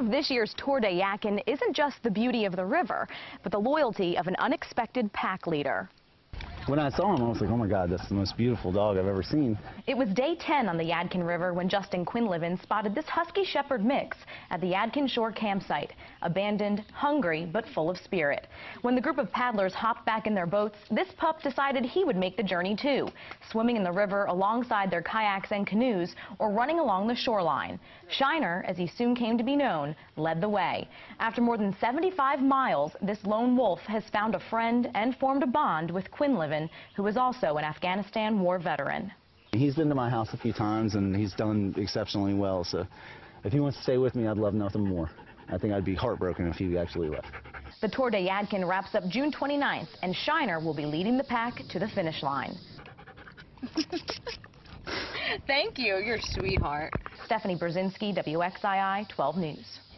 of this year's Tour de Yadkin isn't just the beauty of the river, but the loyalty of an unexpected pack leader. When I saw him, I was like, oh my God, that's the most beautiful dog I've ever seen. It was day 10 on the Yadkin River when Justin Quinlivan spotted this Husky Shepherd mix at the Yadkin Shore campsite. Abandoned, hungry, but full of spirit. When the group of paddlers hopped back in their boats, this pup decided he would make the journey too, swimming in the river alongside their kayaks and canoes or running along the shoreline. Shiner, as he soon came to be known, led the way. After more than 75 miles, this lone wolf has found a friend and formed a bond with Quinlivan, who is also an Afghanistan war veteran. He's been to my house a few times and he's done exceptionally well, so if he wants to stay with me, I'd love nothing more. I think I'd be heartbroken if he actually left. The Tour de Yadkin wraps up June 29th, and Shiner will be leading the pack to the finish line. Thank you. You're a sweetheart. Stephanie Berzinski, WXII 12 News.